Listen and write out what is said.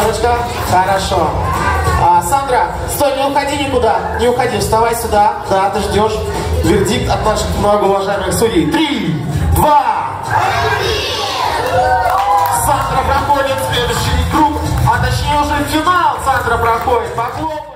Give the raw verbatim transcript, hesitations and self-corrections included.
Пятерочка. Хорошо. А, Сандра, стой, не уходи никуда. Не уходи, вставай сюда. Да, ты ждешь вердикт от наших многоуважаемых судей. Три, два, Сандра проходит в следующий круг, а точнее уже финал Сандра проходит. Поклон.